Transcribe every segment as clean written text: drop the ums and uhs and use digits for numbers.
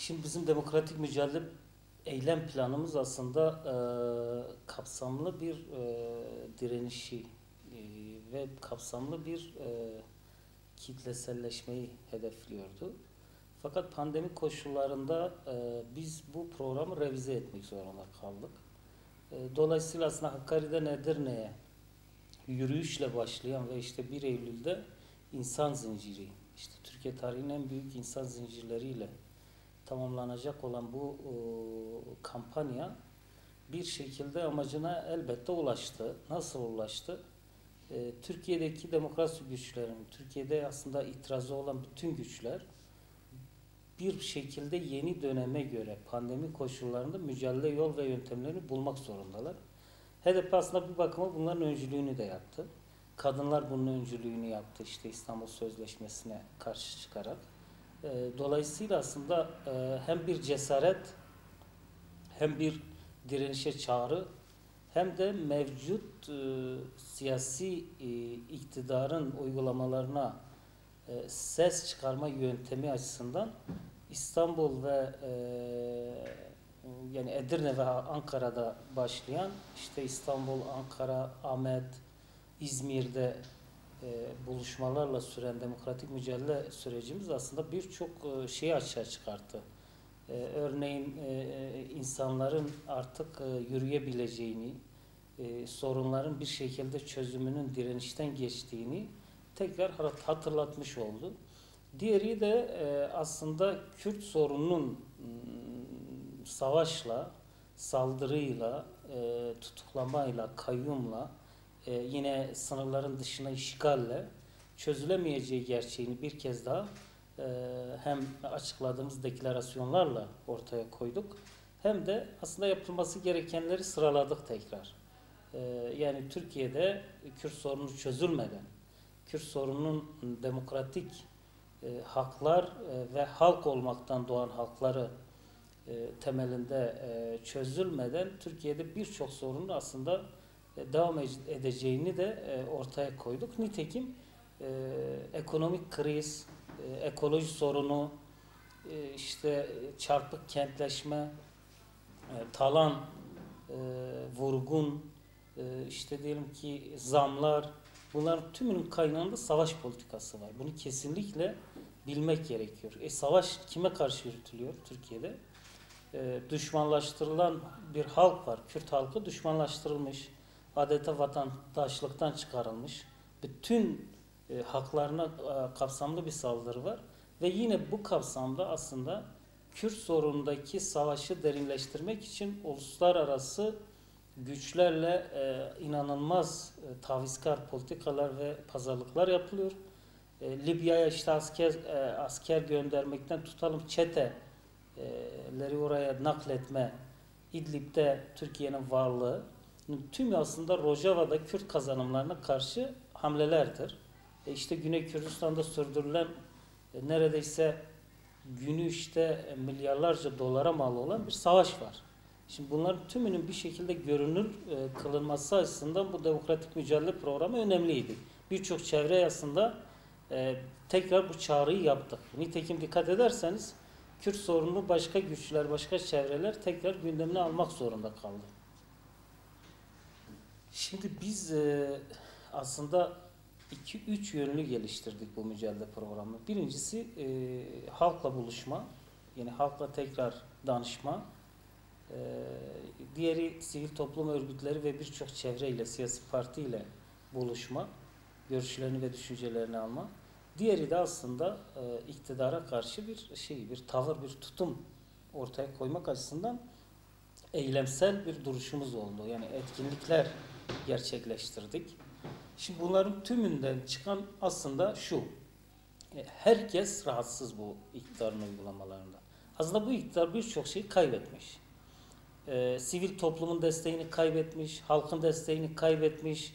Şimdi bizim demokratik mücadele eylem planımız aslında kapsamlı bir direnişi ve kapsamlı bir kitleselleşmeyi hedefliyordu. Fakat pandemi koşullarında biz bu programı revize etmek zorunda kaldık. Dolayısıyla aslında Hakkari'den Edirne'ye yürüyüşle başlayan ve işte 1 Eylül'de insan zinciri, işte Türkiye tarihinin en büyük insan zincirleriyle tamamlanacak olan bu kampanya bir şekilde amacına elbette ulaştı. Nasıl ulaştı? Türkiye'deki demokrasi güçlerin, Türkiye'de aslında itirazı olan bütün güçler bir şekilde yeni döneme göre pandemi koşullarında mücadele yol ve yöntemlerini bulmak zorundalar. HDP aslında bir bakıma bunların öncülüğünü de yaptı. Kadınlar bunun öncülüğünü yaptı işte İstanbul Sözleşmesi'ne karşı çıkarak. Dolayısıyla aslında hem bir cesaret hem bir direnişe çağrı hem de mevcut siyasi iktidarın uygulamalarına ses çıkarma yöntemi açısından İstanbul ve yani Edirne ve Ankara'da başlayan işte İstanbul, Ankara, Ahmet, İzmir'de buluşmalarla süren demokratik mücadele sürecimiz aslında birçok şeyi açığa çıkarttı. Örneğin insanların artık yürüyebileceğini, sorunların bir şekilde çözümünün direnişten geçtiğini tekrar hatırlatmış oldu. Diğeri de aslında Kürt sorununun savaşla, saldırıyla, tutuklamayla, kayyumla, yine sınırların dışına işgalle çözülemeyeceği gerçeğini bir kez daha hem açıkladığımız deklarasyonlarla ortaya koyduk hem de aslında yapılması gerekenleri sıraladık tekrar. Yani Türkiye'de Kürt sorunu çözülmeden, Kürt sorununun demokratik haklar ve halk olmaktan doğan hakları temelinde çözülmeden Türkiye'de birçok sorunun aslında devam edeceğini de ortaya koyduk. Nitekim ekonomik kriz, ekoloji sorunu, işte çarpık kentleşme, talan, vurgun, işte diyelim ki zamlar, bunların tümünün kaynağında savaş politikası var. Bunu kesinlikle bilmek gerekiyor. Savaş kime karşı yürütülüyor Türkiye'de? Düşmanlaştırılan bir halk var. Kürt halkı düşmanlaştırılmış, adeta vatandaşlıktan çıkarılmış. Bütün haklarına kapsamlı bir saldırı var. Ve yine bu kapsamda aslında Kürt sorunundaki savaşı derinleştirmek için uluslararası güçlerle inanılmaz tavizkar politikalar ve pazarlıklar yapılıyor. Libya'ya işte asker göndermekten tutalım çeteleri oraya nakletme, İdlib'de Türkiye'nin varlığı tümü aslında Rojava'da Kürt kazanımlarına karşı hamlelerdir. İşte Güney Kürdistan'da sürdürülen neredeyse günü işte milyarlarca dolara mal olan bir savaş var. Şimdi bunların tümünün bir şekilde görünür kılınması açısından bu demokratik mücadele programı önemliydi. Birçok çevre aslında tekrar bu çağrıyı yaptık. Nitekim dikkat ederseniz Kürt sorununu başka güçler, başka çevreler tekrar gündemine almak zorunda kaldı. Şimdi biz aslında 2-3 yönlü geliştirdik bu mücadele programını. Birincisi halkla buluşma, yani halkla tekrar danışma. Diğeri sivil toplum örgütleri ve birçok çevreyle, siyasi partiyle buluşma, görüşlerini ve düşüncelerini alma. Diğeri de aslında iktidara karşı bir tavır, bir tutum ortaya koymak açısından eylemsel bir duruşumuz oldu. Yani etkinlikler gerçekleştirdik. Şimdi bunların tümünden çıkan aslında şu. Herkes rahatsız bu iktidarın uygulamalarında. Aslında bu iktidar birçok şeyi kaybetmiş. Sivil toplumun desteğini kaybetmiş, halkın desteğini kaybetmiş,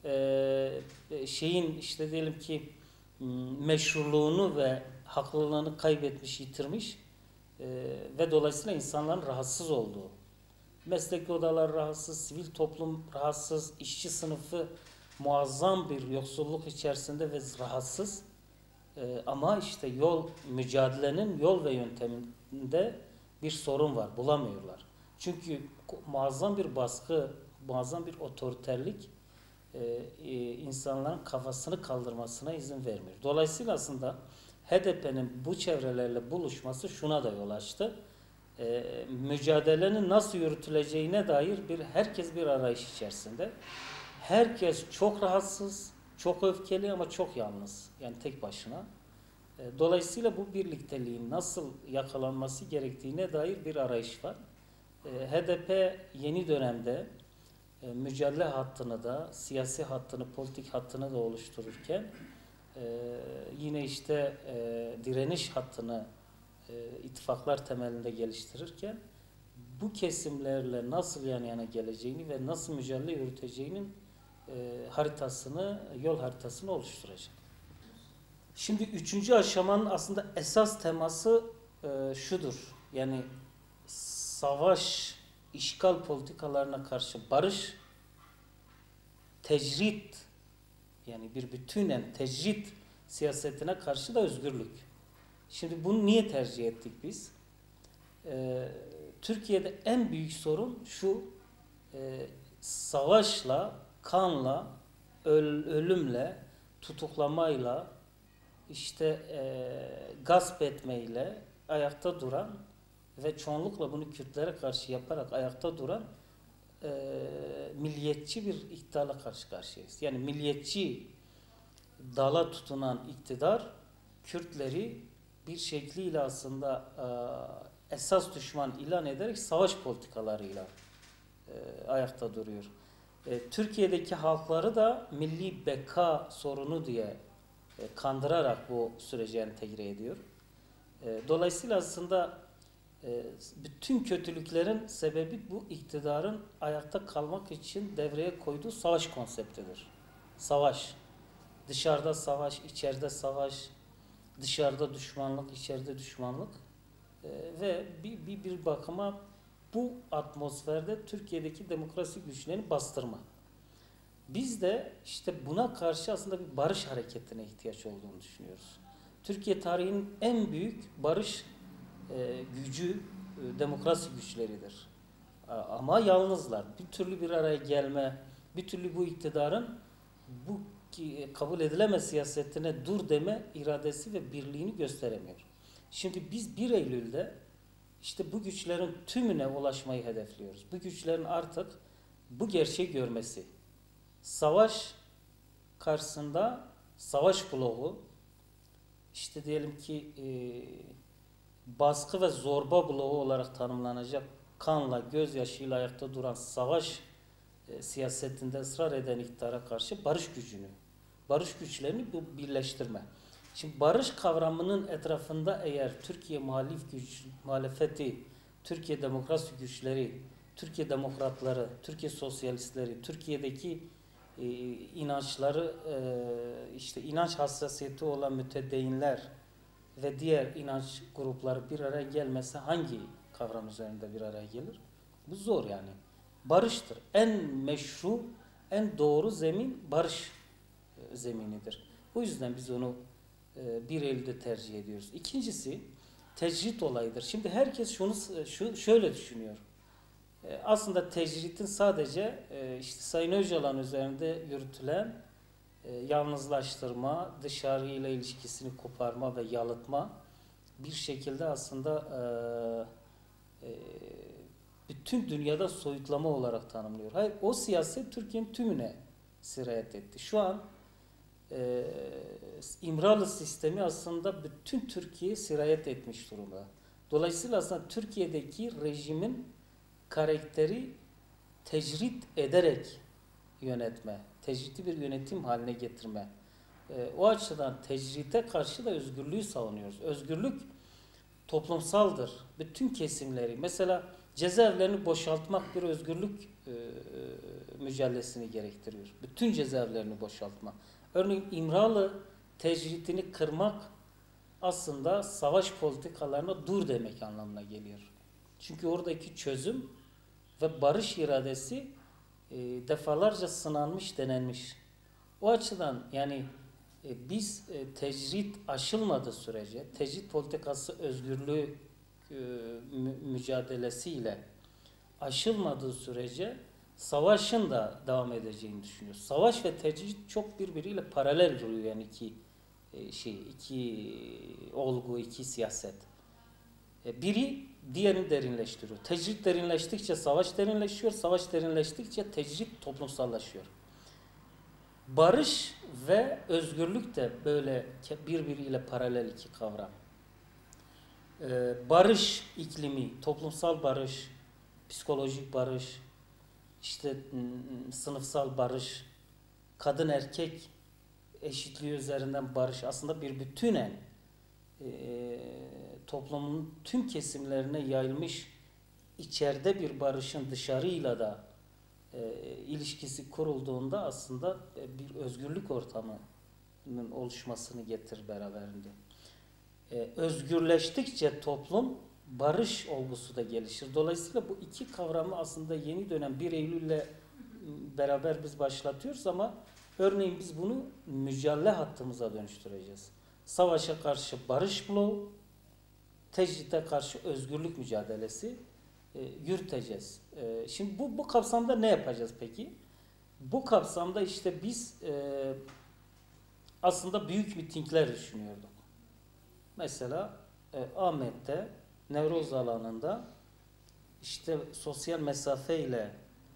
işte diyelim ki meşruluğunu ve haklılığını kaybetmiş, yitirmiş ve dolayısıyla insanların rahatsız olduğu. Mesleki odalar rahatsız, sivil toplum rahatsız, işçi sınıfı muazzam bir yoksulluk içerisinde ve rahatsız. Ama işte mücadelenin yol ve yönteminde bir sorun var. Bulamıyorlar. Çünkü muazzam bir baskı, muazzam bir otoriterlik insanların kafasını kaldırmasına izin vermiyor. Dolayısıyla aslında HDP'nin bu çevrelerle buluşması şuna da yol açtı. Mücadelenin nasıl yürütüleceğine dair herkes bir arayış içerisinde. Herkes çok rahatsız, çok öfkeli ama çok yalnız. Yani tek başına. Dolayısıyla bu birlikteliğin nasıl yakalanması gerektiğine dair bir arayış var. HDP yeni dönemde mücadele hattını da, siyasi hattını, politik hattını da oluştururken yine işte direniş hattını ittifaklar temelinde geliştirirken bu kesimlerle nasıl yan yana geleceğini ve nasıl mücadele yürüteceğinin yol haritasını oluşturacak. Şimdi üçüncü aşamanın aslında esas teması şudur. Yani savaş, işgal politikalarına karşı barış, tecrit, yani bir bütünen tecrit siyasetine karşı da özgürlük. Şimdi bunu niye tercih ettik biz? Türkiye'de en büyük sorun şu, savaşla, kanla, ölümle, tutuklamayla, işte gasp etmeyle ayakta duran ve çoğunlukla bunu Kürtlere karşı yaparak ayakta duran milliyetçi bir iktidarla karşı karşıyayız. Yani milliyetçi dala tutunan iktidar Kürtleri bir şekliyle aslında esas düşman ilan ederek savaş politikalarıyla ayakta duruyor. Türkiye'deki halkları da milli beka sorunu diye kandırarak bu sürece entegre ediyor. Dolayısıyla aslında bütün kötülüklerin sebebi bu iktidarın ayakta kalmak için devreye koyduğu savaş konseptidir. Savaş. Dışarıda savaş, içeride savaş, dışarıda düşmanlık, içeride düşmanlık ve bir bakıma bu atmosferde Türkiye'deki demokrasi güçlerini bastırma. Biz de işte buna karşı aslında bir barış hareketine ihtiyaç olduğunu düşünüyoruz. Türkiye tarihinin en büyük barış gücü demokrasi güçleridir. Ama yalnızlar. Bir türlü bir araya gelme, bir türlü bu iktidarın bu kabul edilemez siyasetine dur deme iradesi ve birliğini gösteremiyor. Şimdi biz 1 Eylül'de işte bu güçlerin tümüne ulaşmayı hedefliyoruz. Bu güçlerin artık bu gerçeği görmesi. Savaş karşısında savaş bloğu, işte diyelim ki baskı ve zorba bloğu olarak tanımlanacak, kanla, gözyaşıyla ayakta duran savaş siyasetinde ısrar eden iktidara karşı barış güçlerini birleştirme. Şimdi barış kavramının etrafında eğer Türkiye muhalefeti, Türkiye demokrasi güçleri, Türkiye demokratları, Türkiye sosyalistleri, Türkiye'deki inançları, işte inanç hassasiyeti olan müteddeyinler ve diğer inanç grupları bir araya gelmese hangi kavram üzerinde bir araya gelir? Bu zor yani. Barıştır. En meşru, en doğru zemin barış zeminidir. Bu yüzden biz onu 1 Eylül'de tercih ediyoruz. İkincisi tecrit olayıdır. Şimdi herkes şöyle düşünüyor. Aslında tecritin sadece işte Sayın Öcalan üzerinde yürütülen yalnızlaştırma, dışarıyla ilişkisini koparma ve yalıtma bir şekilde aslında bütün dünyada soyutlama olarak tanımlıyor. Hayır, o siyaset Türkiye'nin tümüne sirayet etti. Şu an İmralı sistemi aslında bütün Türkiye'ye sirayet etmiş durumda. Dolayısıyla aslında Türkiye'deki rejimin karakteri tecrit ederek yönetme, tecritli bir yönetim haline getirme. O açıdan tecrite karşı da özgürlüğü savunuyoruz. Özgürlük toplumsaldır. Bütün kesimleri, mesela cezaevlerini boşaltmak bir özgürlük mücadelesini gerektiriyor. Bütün cezaevlerini boşaltma. Örneğin İmralı tecritini kırmak aslında savaş politikalarına dur demek anlamına geliyor. Çünkü oradaki çözüm ve barış iradesi defalarca sınanmış, denenmiş. O açıdan yani Biz tecrit aşılmadığı sürece, tecrit politikası özgürlüğü mücadelesiyle aşılmadığı sürece savaşın da devam edeceğini düşünüyoruz. Savaş ve tecrit çok birbiriyle paralel duruyor, yani iki olgu, iki siyaset. Biri diğerini derinleştiriyor. Tecrit derinleştikçe savaş derinleşiyor, savaş derinleştikçe tecrit toplumsallaşıyor. Barış ve özgürlük de böyle birbiriyle paralel iki kavram. Barış iklimi, toplumsal barış, psikolojik barış, işte sınıfsal barış, kadın erkek eşitliği üzerinden barış aslında bir bütünen toplumun tüm kesimlerine yayılmış içeride bir barışın dışarıyla da ilişkisi kurulduğunda aslında bir özgürlük ortamının oluşmasını getirir beraberinde. Özgürleştikçe toplum barış olgusu da gelişir. Dolayısıyla bu iki kavramı aslında yeni dönem 1 Eylül'le beraber biz başlatıyoruz ama örneğin biz bunu mücadele hattımıza dönüştüreceğiz. Savaşa karşı barış bloğu, tecride karşı özgürlük mücadelesi yürüteceğiz. Şimdi bu kapsamda ne yapacağız peki? Bu kapsamda işte biz aslında büyük mitingler düşünüyorduk. Mesela Ahmet'te, Nevroz alanında işte sosyal mesafeyle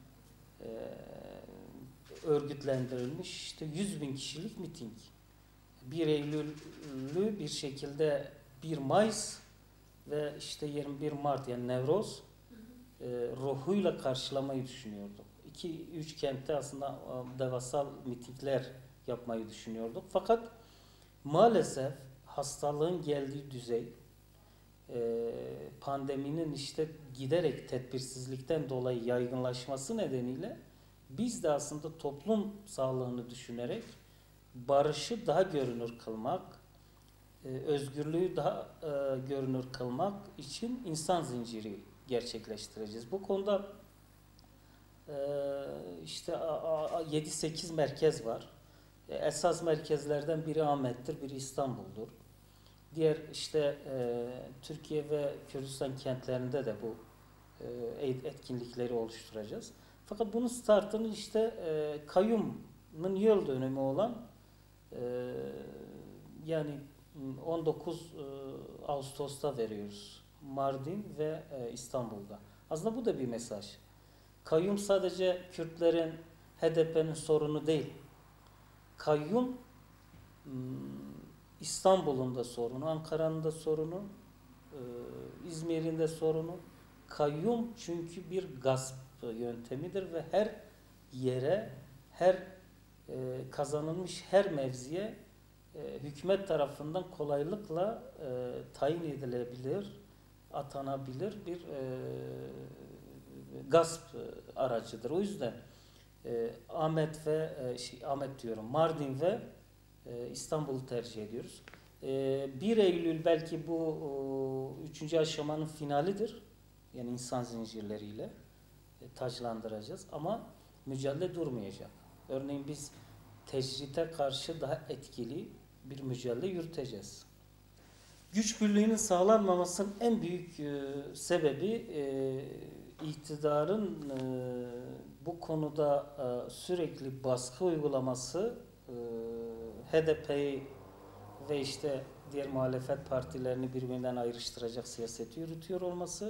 örgütlendirilmiş işte 100.000 kişilik miting. 1 Eylül'lü bir şekilde 1 Mayıs ve işte 21 Mart yani Nevroz ruhuyla karşılamayı düşünüyorduk. 2-3 kentte aslında devasal mitingler yapmayı düşünüyorduk. Fakat maalesef hastalığın geldiği düzey, pandeminin işte giderek tedbirsizlikten dolayı yaygınlaşması nedeniyle biz de aslında toplum sağlığını düşünerek barışı daha görünür kılmak, özgürlüğü daha görünür kılmak için insan zinciri gerçekleştireceğiz. Bu konuda işte 7-8 merkez var. Esas merkezlerden biri Ahmet'tir, biri İstanbul'dur. Diğer işte Türkiye ve Kürdistan kentlerinde de bu etkinlikleri oluşturacağız. Fakat bunun startını işte kayyumun yıl dönümü olan yani 19 Ağustos'ta veriyoruz. Mardin ve İstanbul'da. Aslında bu da bir mesaj. Kayyum sadece Kürtlerin, HDP'nin sorunu değil. Kayyum İstanbul'un da sorunu, Ankara'nın da sorunu, İzmir'in de sorunu. Kayyum çünkü bir gasp yöntemidir ve her yere, her kazanılmış her mevziye hükümet tarafından kolaylıkla tayin edilebilir, atanabilir bir gasp aracıdır. O yüzden Mardin ve İstanbul'u tercih ediyoruz. 1 Eylül belki bu 3. aşamanın finalidir. Yani insan zincirleriyle taçlandıracağız ama mücadele durmayacak. Örneğin biz tecrite karşı daha etkili bir mücadele yürüteceğiz. Güç birliğinin sağlanmamasının en büyük sebebi iktidarın bu konuda sürekli baskı uygulaması, HDP'yi ve işte diğer muhalefet partilerini birbirinden ayrıştıracak siyaseti yürütüyor olması,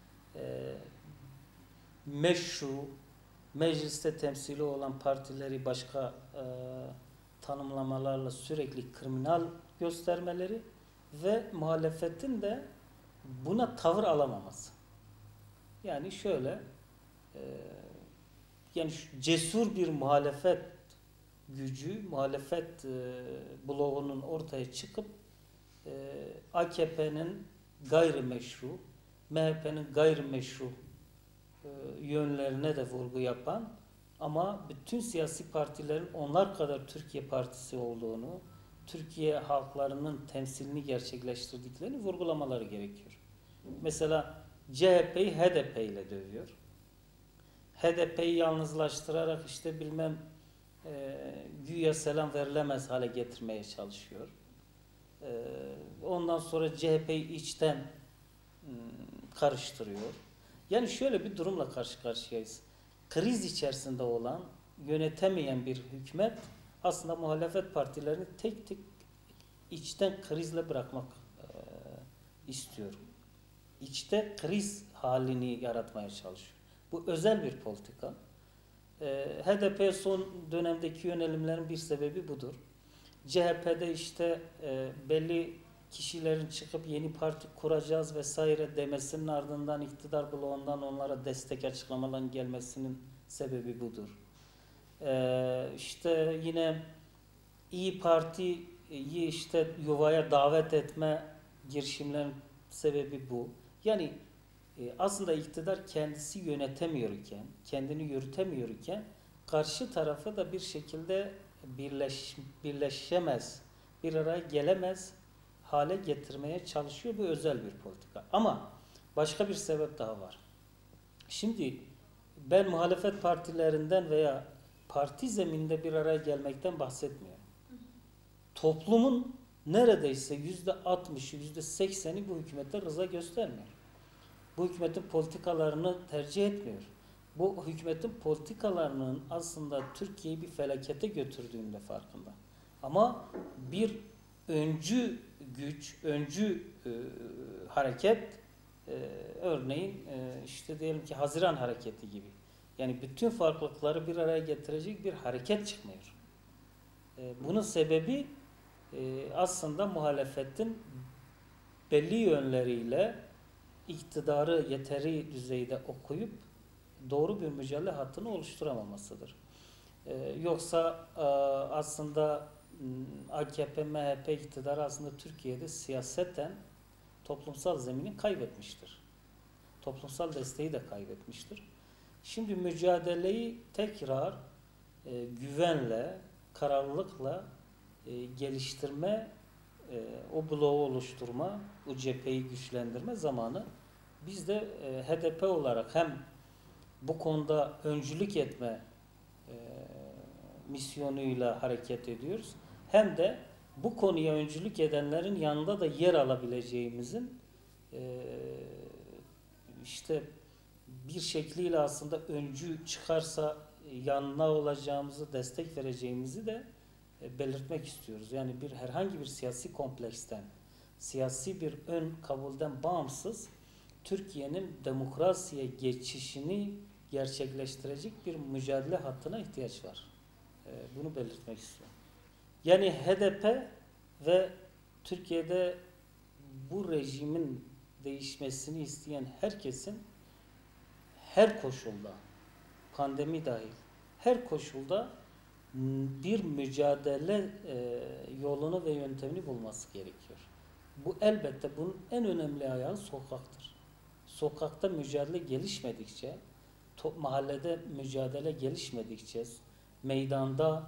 meşru, mecliste temsili olan partileri başka tanımlamalarla sürekli kriminal göstermeleri ve muhalefetin de buna tavır alamaması. Yani şöyle, yani cesur bir muhalefet gücü, muhalefet bloğunun ortaya çıkıp AKP'nin gayrimeşru, MHP'nin gayrimeşru yönlerine de vurgu yapan ama bütün siyasi partilerin onlar kadar Türkiye Partisi olduğunu, Türkiye halklarının temsilini gerçekleştirdiklerini vurgulamaları gerekiyor. Mesela CHP'yi HDP ile dövüyor. HDP'yi yalnızlaştırarak işte bilmem güya selam verilemez hale getirmeye çalışıyor. Ondan sonra CHP'yi içten karıştırıyor. Yani şöyle bir durumla karşı karşıyayız. Kriz içerisinde olan, yönetemeyen bir hükümet aslında muhalefet partilerini tek tek içten krizle bırakmak istiyor. İçte kriz halini yaratmaya çalışıyor. Bu özel bir politika. HDP son dönemdeki yönelimlerin bir sebebi budur. CHP'de işte belli kişilerin çıkıp yeni parti kuracağız vesaire demesinin ardından iktidar bloğundan onlara destek açıklamaların gelmesinin sebebi budur. İşte yine İyi Parti'yi işte yuvaya davet etme girişimlerin sebebi bu. Yani aslında iktidar kendisi yönetemiyor iken, kendini yürütemiyor iken karşı tarafa da bir şekilde birleşemez, bir araya gelemez hale getirmeye çalışıyor. Bu özel bir politika. Ama başka bir sebep daha var. Şimdi ben muhalefet partilerinden veya parti zeminde bir araya gelmekten bahsetmiyorum. Toplumun neredeyse %60'ı, %80'i bu hükümete rıza göstermiyor. Bu hükümetin politikalarını tercih etmiyor. Bu hükümetin politikalarının aslında Türkiye'yi bir felakete götürdüğünde farkında. Ama bir öncü güç, öncü hareket örneğin işte diyelim ki Haziran hareketi gibi. Yani bütün farklılıkları bir araya getirecek bir hareket çıkmıyor. Bunun sebebi aslında muhalefetin belli yönleriyle iktidarı yeteri düzeyde okuyup doğru bir mücadele hattını oluşturamamasıdır. Yoksa aslında AKP, MHP iktidarı aslında Türkiye'de siyaseten toplumsal zemini kaybetmiştir. Toplumsal desteği de kaybetmiştir. Şimdi mücadeleyi tekrar güvenle, kararlılıkla geliştirme, o bloğu oluşturma, o cepheyi güçlendirme zamanı. Biz de HDP olarak hem bu konuda öncülük etme misyonuyla hareket ediyoruz. Hem de bu konuya öncülük edenlerin yanında da yer alabileceğimizin işte bir şekliyle aslında öncü çıkarsa yanına olacağımızı, destek vereceğimizi de belirtmek istiyoruz. Yani herhangi bir siyasi kompleksten, siyasi bir ön kabulden bağımsız Türkiye'nin demokrasiye geçişini gerçekleştirecek bir mücadele hattına ihtiyaç var. Bunu belirtmek istiyorum. Yani HDP ve Türkiye'de bu rejimin değişmesini isteyen herkesin her koşulda, pandemi dahil, her koşulda bir mücadele yolunu ve yöntemini bulması gerekiyor. Bu elbette bunun en önemli ayağı sokaktır. Sokakta mücadele gelişmedikçe, mahallede mücadele gelişmedikçe, meydanda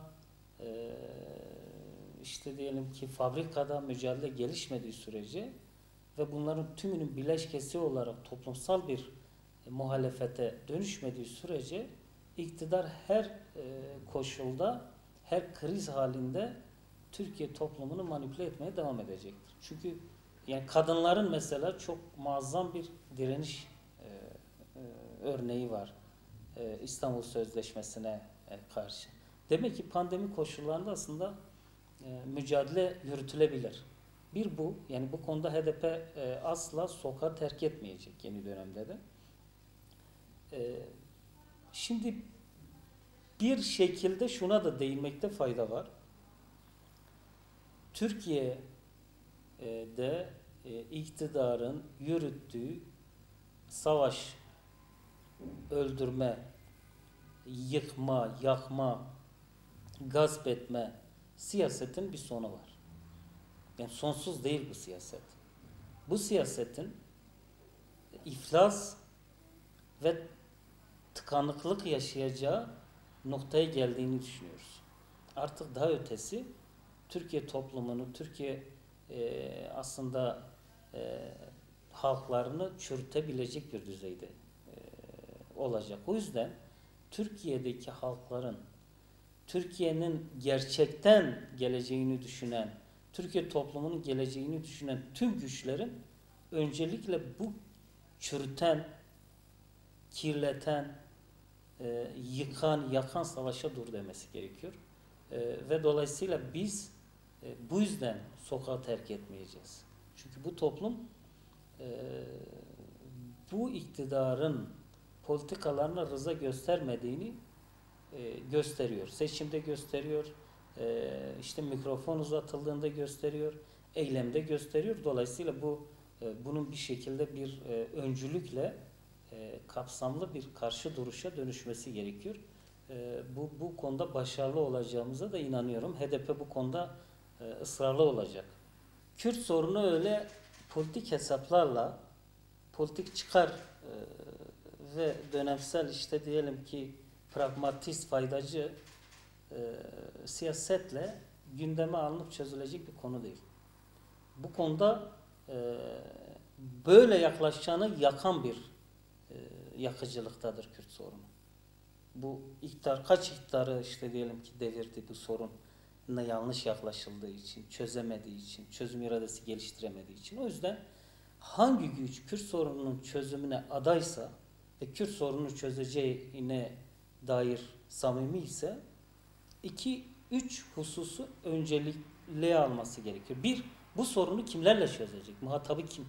işte diyelim ki fabrikada mücadele gelişmediği sürece ve bunların tümünün bileşkesi olarak toplumsal bir muhalefete dönüşmediği sürece iktidar her koşulda, her kriz halinde Türkiye toplumunu manipüle etmeye devam edecektir. Çünkü yani kadınların mesela çok muazzam bir direniş örneği var İstanbul Sözleşmesi'ne karşı. Demek ki pandemi koşullarında aslında mücadele yürütülebilir. Bir bu, yani bu konuda HDP asla sokağı terk etmeyecek yeni dönemde de. Şimdi bir şekilde şuna da değinmekte fayda var. Türkiye'de iktidarın yürüttüğü savaş, öldürme, yıkma, yakma, gasp etme siyasetin bir sonu var. Yani sonsuz değil bu siyaset. Bu siyasetin iflas ve tıkanıklık yaşayacağı noktaya geldiğini düşünüyoruz. Artık daha ötesi Türkiye toplumunu, Türkiye aslında halklarını çürütebilecek bir düzeyde olacak. O yüzden Türkiye'deki halkların Türkiye'nin gerçekten geleceğini düşünen, Türkiye toplumunun geleceğini düşünen tüm güçlerin öncelikle bu çürüten, kirleten, yıkan, yakan savaşa dur demesi gerekiyor. Ve dolayısıyla biz bu yüzden sokağı terk etmeyeceğiz. Çünkü bu toplum bu iktidarın politikalarına rıza göstermediğini gösteriyor. Seçimde gösteriyor, işte mikrofon uzatıldığında gösteriyor, eylemde gösteriyor. Dolayısıyla bunun bir şekilde bir öncülükle kapsamlı bir karşı duruşa dönüşmesi gerekiyor. Bu konuda başarılı olacağımıza da inanıyorum. HDP bu konuda ısrarlı olacak. Kürt sorunu öyle politik hesaplarla, politik çıkar ve dönemsel işte diyelim ki pragmatist, faydacı siyasetle gündeme alınıp çözülecek bir konu değil. Bu konuda böyle yaklaşacağını yakan bir yakıcılıktadır Kürt sorunu. Bu iktidar, kaç iktidarı işte diyelim ki devirdi bu sorunla yanlış yaklaşıldığı için, çözemediği için, çözüm iradesi geliştiremediği için. O yüzden hangi güç Kürt sorununun çözümüne adaysa ve Kürt sorununu çözeceğine dair samimi ise 2-3 hususu öncelikliğe alması gerekiyor. Bir, bu sorunu kimlerle çözecek? Muhatabı kim?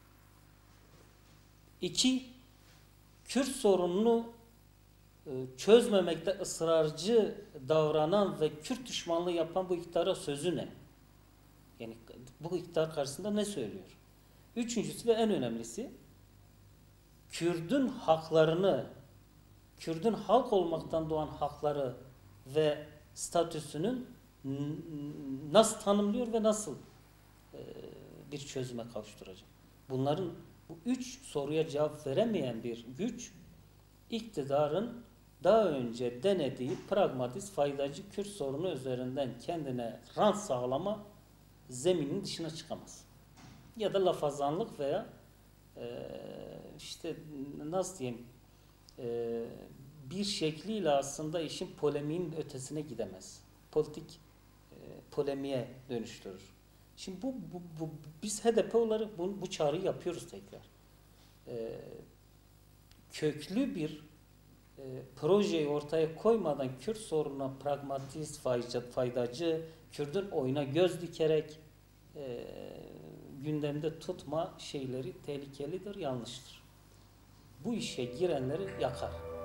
2, Kürt sorununu çözmemekte ısrarcı davranan ve Kürt düşmanlığı yapan bu iktidara sözü ne? Yani bu iktidar karşısında ne söylüyor? Üçüncüsü ve en önemlisi, Kürt'ün haklarını, Kürt'ün halk olmaktan doğan hakları ve statüsünün nasıl tanımlıyor ve nasıl bir çözüme kavuşturacak? Bunların bu üç soruya cevap veremeyen bir güç, iktidarın daha önce denediği pragmatist, faydacı Kürt sorunu üzerinden kendine rant sağlama zeminin dışına çıkamaz. Ya da lafazanlık veya işte nasıl diyeyim bir şekliyle aslında işin polemiğin ötesine gidemez. Politik polemiğe dönüştürür. Şimdi biz HDP olarak bu çağrıyı yapıyoruz tekrar. Köklü bir projeyi ortaya koymadan Kürt sorununa pragmatist, faydacı, Kürt'ün oyuna göz dikerek gündemde tutma şeyleri tehlikelidir, yanlıştır. Bu işe girenleri yakar.